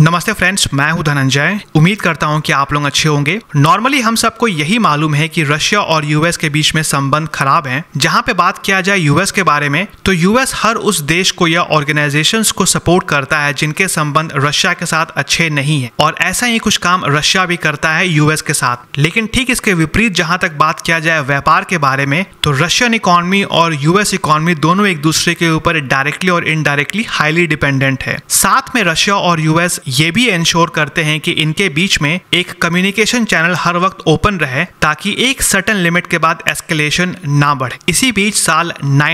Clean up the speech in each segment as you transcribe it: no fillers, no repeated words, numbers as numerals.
नमस्ते फ्रेंड्स, मैं हूं धनंजय। उम्मीद करता हूं कि आप लोग अच्छे होंगे। नॉर्मली हम सबको यही मालूम है कि रशिया और यूएस के बीच में संबंध खराब हैं। जहां पे बात किया जाए यूएस के बारे में, तो यूएस हर उस देश को या ऑर्गेनाइजेशंस को सपोर्ट करता है जिनके संबंध रशिया के साथ अच्छे नहीं है, और ऐसा ही कुछ काम रशिया भी करता है यूएस के साथ। लेकिन ठीक इसके विपरीत जहां तक बात किया जाए व्यापार के बारे में, तो रशियन इकोनॉमी और यूएस इकोनॉमी दोनों एक दूसरे के ऊपर डायरेक्टली और इनडायरेक्टली हाईली डिपेंडेंट है। साथ में रशिया और यूएस ये भी इंश्योर करते हैं कि इनके बीच में एक कम्युनिकेशन चैनल हर वक्त ओपन रहे, ताकि एक सर्टेन लिमिट के बाद एस्केलेशन ना बढ़े। इसी बीच साल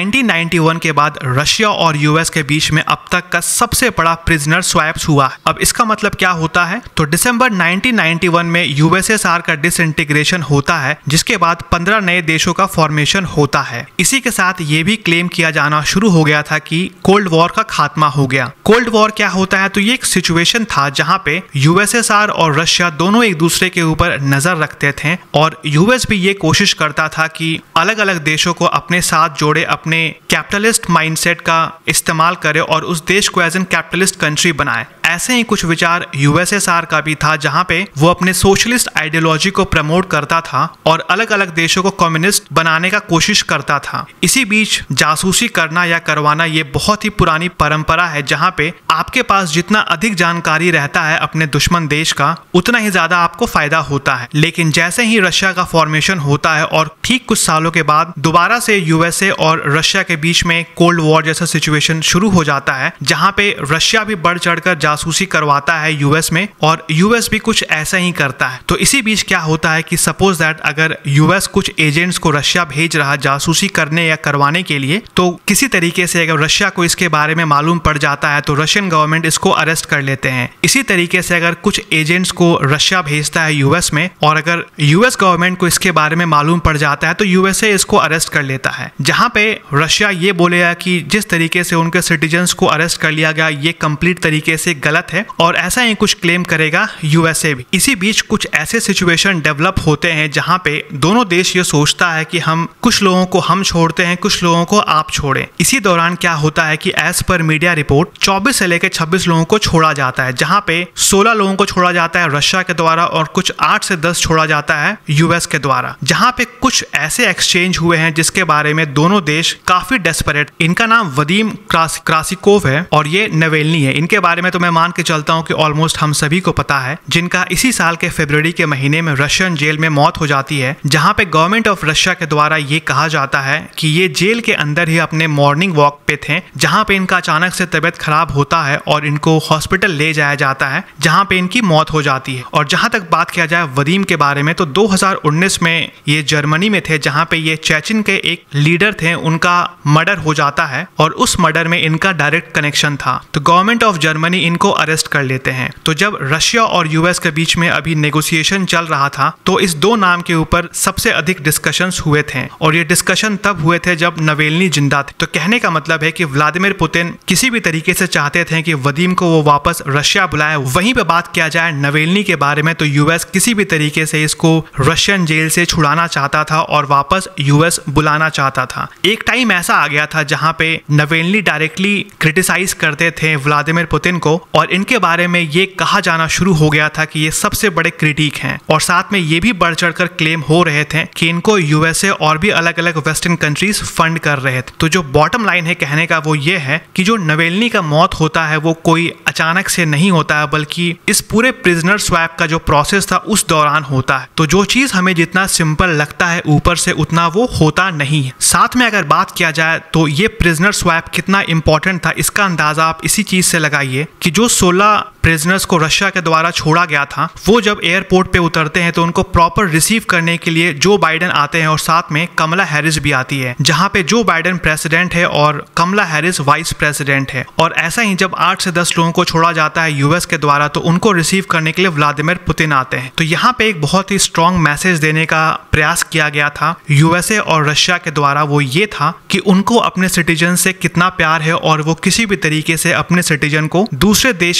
1991 के बाद रशिया और यूएस के बीच में अब तक का सबसे बड़ा प्रिजनर स्वैप्स हुआ है। अब इसका मतलब क्या होता है? तो दिसंबर 1991 में यूएसएसआर का डिसइंटीग्रेशन होता है, जिसके बाद 15 नए देशों का फॉर्मेशन होता है। इसी के साथ ये भी क्लेम किया जाना शुरू हो गया था कि कोल्ड वॉर का खात्मा हो गया। कोल्ड वॉर क्या होता है? तो ये एक सिचुएशन था जहां पे यूएसएसआर और रशिया दोनों एक दूसरे के ऊपर नजर रखते थे, और यूएस भी ये कोशिश करता था कि अलग अलग देशों को अपने साथ जोड़े, अपने कैपिटलिस्ट माइंडसेट का इस्तेमाल करे और उस देश को एज एन कैपिटलिस्ट कंट्री बनाए। ऐसे ही कुछ विचार यूएसएसआर का भी था, जहां पे वो अपने सोशलिस्ट आइडियोलॉजी को प्रमोट करता था और अलग अलग देशों को कम्युनिस्ट बनाने का कोशिश करता था। इसी बीच जासूसी करना या करवाना ये बहुत ही पुरानी परंपरा है, जहां पे आपके पास जितना अधिक जानकारी रहता है अपने दुश्मन देश का, उतना ही ज्यादा आपको फायदा होता है। लेकिन जैसे ही रशिया का फॉर्मेशन होता है और ठीक कुछ सालों के बाद दोबारा से यूएसए और रशिया के बीच में कोल्ड वॉर जैसा सिचुएशन शुरू हो जाता है, जहां पे रशिया भी बढ़ चढ़कर जासूसी करवाता है यूएस में, और यूएस भी कुछ ऐसा ही करता है। तो इसी बीच क्या होता है कि सपोज दैट अगर यूएस कुछ एजेंट्स को रशिया भेज रहा जासूसी करने या करवाने के लिए, तो किसी तरीके से अगर रशिया को इसके बारे में मालूम पड़ जाता है तो रशियन गवर्नमेंट इसको अरेस्ट कर लेते हैं। इसी तरीके से अगर कुछ एजेंट्स को रशिया भेजता है यूएस में, और अगर यूएस गवर्नमेंट को इसके बारे में मालूम पड़ जाता है तो यूएसए इसको अरेस्ट कर लेता है। जहां पे रशिया ये बोलेगा कि जिस तरीके से उनके सिटीजन्स को अरेस्ट कर लिया गया ये कंप्लीट तरीके से गलत है, और ऐसा ही कुछ क्लेम करेगा यूएसए भी। इसी बीच कुछ ऐसे सिचुएशन डेवलप होते हैं जहां पे दोनों देश ये सोचता है कि हम कुछ लोगों को हम छोड़ते हैं, कुछ लोगों को आप छोड़ें। इसी दौरान क्या होता है कि एज पर मीडिया रिपोर्ट 24 से लेकर 26 लोगों को छोड़ा जाता है, जहां पे 16 लोगों को छोड़ा जाता है रशिया के द्वारा और कुछ 8 से 10 छोड़ा जाता है यूएस के द्वारा। जहां पे कुछ ऐसे एक्सचेंज हुए हैं जिसके बारे में दोनों देश काफी डेस्परेट। इनका नाम वदीम क्रासिकोव है और ये नवेल्नी है। इनके बारे में तो मैं मान के चलता हूं कि ऑलमोस्ट हम सभी को पता है, जिनका इसी साल के फरवरी के महीने में रशियन जेल में मौत हो जाती है, जहां पे गवर्नमेंट ऑफ रशिया के द्वारा ये कहा जाता है कि ये जेल के अंदर ही अपने मॉर्निंग वॉक पे थे, जहां पे इनका अचानक से तबीयत खराब होता है और इनको हॉस्पिटल ले जाया जाता है, जहां पे इनकी मौत हो जाती है। और जहां तक बात किया जाए वदीम के बारे में, तो 2019 में ये जर्मनी में थे, जहां पे ये चेचन के एक लीडर थे, उनका मर्डर हो जाता है और उस मर्डर में इनका डायरेक्ट कनेक्शन था। तो गवर्नमेंट ऑफ जर्मनी इनको अरेस्ट कर लेते हैं। तो जब रशिया और यूएस के बीच में अभी नेगोशिएशन चल रहा था, तो इस दो नाम के ऊपर सबसे अधिक डिस्कशंस हुए थे, और ये डिस्कशन तब हुए थे जब नवेल्नी जिंदा थे। तो कहने का मतलब है कि व्लादिमीर पुतिन किसी भी तरीके से चाहते थे कि वदीम को वो वापस रशिया बुलाए। वहीं पे बात किया जाए नवेल्नी के बारे में, तो यूएस किसी भी तरीके से इसको रशियन जेल से छुड़ाना चाहता था और वापस यूएस बुलाना चाहता था। एक टाइम ऐसा आ गया था जहां पे नवेल्नी डायरेक्टली क्रिटिसाइज करते थे व्लादिमीर पुतिन को, और इनके बारे में ये कहा जाना शुरू हो गया था कि ये सबसे बड़े क्रिटिक हैं, और साथ में ये भी बढ़ चढ़कर क्लेम हो रहे थे कि इनको यूएसए और भी अलग अलग वेस्टर्न कंट्रीज फंड कर रहे थे। तो जो बॉटम लाइन है कहने का वो ये है कि जो नवेल्नी का मौत होता है वो कोई अचानक से नहीं होता है, बल्कि इस पूरे प्रिजनर स्वैप का जो प्रोसेस था उस दौरान होता है। तो जो चीज हमें जितना सिंपल लगता है ऊपर से, उतना वो होता नहीं है। साथ में अगर बात किया जाए तो ये प्रिजनर स्वैप कितना इंपॉर्टेंट था, इसका अंदाजा आप इसी चीज से लगाइए कि जो 16 प्रिजनर्स को रशिया के द्वारा छोड़ा गया था, वो जब एयरपोर्ट पे उतरते हैं तो उनको प्रॉपर रिसीव करने के लिए जो बाइडेन आते हैं, और साथ में कमला हैरिस भी आती है, जहां पे जो बाइडेन प्रेसिडेंट है और कमला हैरिस वाइस प्रेसिडेंट है। और ऐसा ही जब 8 से 10 लोगों को छोड़ा जाता है यूएस के द्वारा, तो उनको रिसीव करने के लिए व्लादिमीर पुतिन आते हैं। तो यहाँ पे एक बहुत ही स्ट्रॉन्ग मैसेज देने का प्रयास किया गया था यूएसए और रशिया के द्वारा। वो ये था कि उनको अपने सिटीजन से कितना प्यार है और वो किसी भी तरीके से अपने सिटीजन को दूसरे देश में नहीं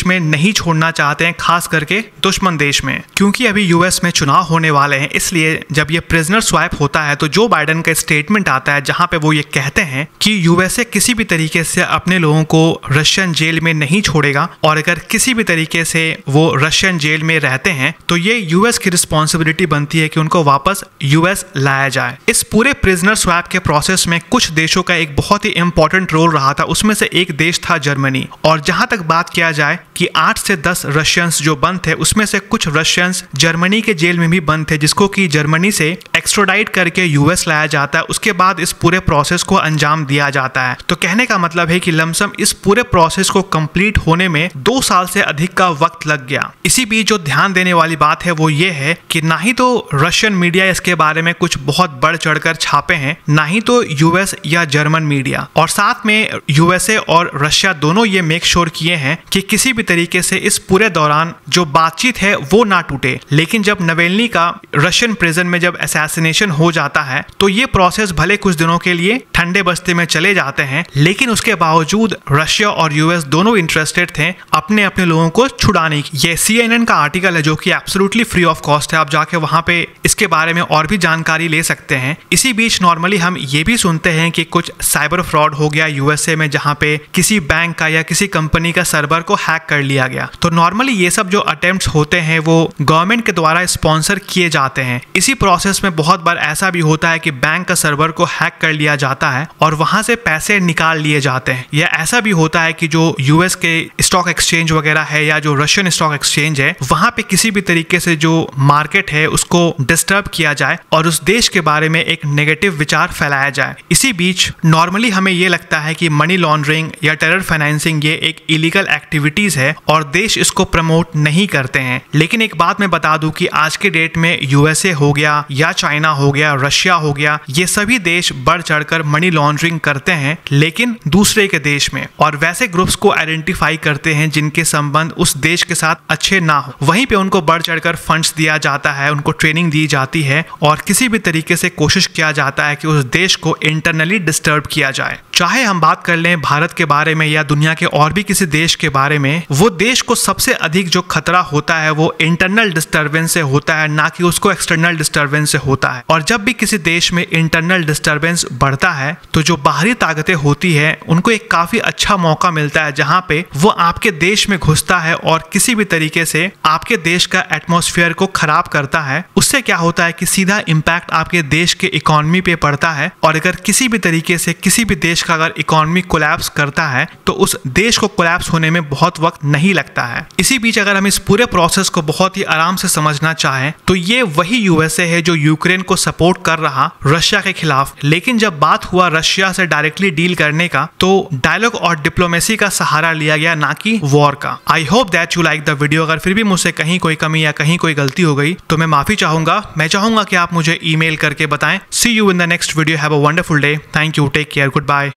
नहीं छोड़ना चाहते हैं, खास करके दुश्मन देश में। क्योंकि अभी यूएस में चुनाव होने वाले हैं, इसलिए जब ये प्रिजनर स्वैप होता है तो जो बाइडेन का स्टेटमेंट आता है जहां पे वो ये कहते हैं कि यूएसए किसी भी तरीके से अपने लोगों को रशियन जेल में नहीं छोड़ेगा, और अगर किसी भी तरीके से वो रशियन जेल में रहते हैं तो ये यूएस की रिस्पॉन्सिबिलिटी बनती है कि उनको वापस यूएस लाया जाए। इस पूरे प्रिजनर स्वैप के प्रोसेस में कुछ देशों का एक बहुत ही इंपॉर्टेंट रोल रहा था, उसमें से एक देश था जर्मनी। और जहां तक बात किया जाए कि 8 से 10 रशियंस जो बंद थे, उसमें से कुछ रशियंस जर्मनी के जेल में भी बंद थे, जिसको कि जर्मनी से एक्स्ट्राडाइट करके यूएस लाया जाता है। उसके बाद इस पूरे प्रोसेस को अंजाम दिया जाता है। तो कहने का मतलब है कि लमसम इस पूरे प्रोसेस को कंप्लीट होने में 2 साल से अधिक का वक्त लग गया। इसी बीच जो ध्यान देने वाली बात है वो ये है कि ना ही तो रशियन मीडिया इसके बारे में कुछ बहुत बढ़ चढ़कर छापे हैं, ना ही तो यूएस या जर्मन मीडिया, और साथ में यूएसए और रशिया दोनों ये मेक श्योर किए हैं कि किसी भी तरीके से इस पूरे दौरान जो बातचीत है वो ना टूटे। लेकिन जब नवेल्नी का रशियन प्रिजन में जब असैसिनेशन हो जाता है तो ये प्रोसेस भले कुछ दिनों के लिए ठंडे बस्ते में चले जाते हैं, लेकिन उसके बावजूद रशिया और यूएस दोनों इंटरेस्टेड थे अपने अपने लोगों को छुड़ाने की। ये CNN का आर्टिकल है जो कि एब्सोल्युटली फ्री ऑफ कॉस्ट है, आप जाके वहां पे इसके बारे में और भी जानकारी ले सकते हैं। इसी बीच नॉर्मली हम ये भी सुनते हैं कि कुछ साइबर फ्रॉड हो गया यूएसए में, जहां पे किसी बैंक का या किसी कंपनी का सर्वर को हैक कर लिया गया। तो नॉर्मली ये सब जो अटेम्प्ट्स होते हैं वो गवर्नमेंट के द्वारा स्पॉन्सर किए जाते हैं। इसी प्रोसेस में बहुत बार ऐसा भी होता है कि बैंक का सर्वर को हैक कर लिया जाता है और वहां से पैसे निकाल लिए जाते हैं। या ऐसा भी होता है कि जो यूएस के स्टॉक एक्सचेंज वगैरह है या जो रशियन स्टॉक एक्सचेंज है, वहां पे किसी भी तरीके से जो मार्केट है उसको डिस्टर्ब किया जाए और उस देश के बारे में एक नेगेटिव विचार फैलाया जाए। इसी बीच नॉर्मली हमें ये लगता है कि मनी लॉन्ड्रिंग या टेरर फाइनेंसिंग ये एक इलीगल एक्टिविटीज है और देश इसको प्रमोट नहीं करते हैं। लेकिन एक बात मैं बता दूं कि आज के डेट में यूएसए हो गया या चाइना हो गया, रशिया हो गया, ये सभी देश बढ़ चढ़कर मनी लॉन्ड्रिंग करते हैं, लेकिन दूसरे के देश में, और वैसे ग्रुप्स को आइडेंटिफाई करते हैं जिनके संबंध उस देश के साथ अच्छे ना हो। वहीं पे उनको बढ़ चढ़कर फंड्स दिया जाता है, उनको ट्रेनिंग दी जाती है और किसी भी तरीके से कोशिश किया जाता है कि उस देश को इंटरनली डिस्टर्ब किया जाए। चाहे हम बात कर लें भारत के बारे में या दुनिया के और भी किसी देश के बारे में, वो देश को सबसे अधिक जो खतरा होता है वो इंटरनल डिस्टर्बेंस से होता है, ना कि उसको एक्सटर्नल डिस्टर्बेंस से होता है। और जब भी किसी देश में इंटरनल डिस्टर्बेंस बढ़ता है तो जो बाहरी ताकतें होती है उनको एक काफी अच्छा मौका मिलता है जहां पे वो आपके देश में घुसता है और किसी भी तरीके से आपके देश का एटमॉस्फेयर को खराब करता है। उससे क्या होता है कि सीधा इम्पैक्ट आपके देश के इकोनॉमी पे पड़ता है, और अगर किसी भी तरीके से किसी भी देश का अगर इकोनॉमी कोलैप्स करता है तो उस देश को कोलैप्स होने में बहुत वक्त नहीं लगता है। इसी बीच अगर हम इस पूरे प्रोसेस को बहुत ही आराम से समझना चाहें तो ये वही यूएसए है जो यूक्रेन को सपोर्ट कर रहा रशिया के खिलाफ। लेकिन जब बात हुआ रशिया से डायरेक्टली डील करने का तो डायलॉग और डिप्लोमेसी का सहारा लिया गया, ना कि वॉर का। I hope that you like the video. अगर फिर भी मुझसे कहीं कोई कमी या कहीं कोई गलती हो गई तो मैं माफी चाहूंगा। मैं चाहूंगा कि आप मुझे ईमेल करके बताएं। See you in the next video. Have a wonderful day. Thank you. Take care. Good bye.